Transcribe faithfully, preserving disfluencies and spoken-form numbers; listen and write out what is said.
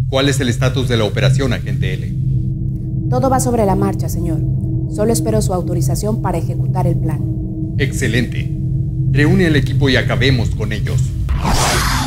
¿Cuál es el estatus de la operación, agente L? Todo va sobre la marcha, señor. Solo espero su autorización para ejecutar el plan. Excelente. Reúne al equipo y acabemos con ellos.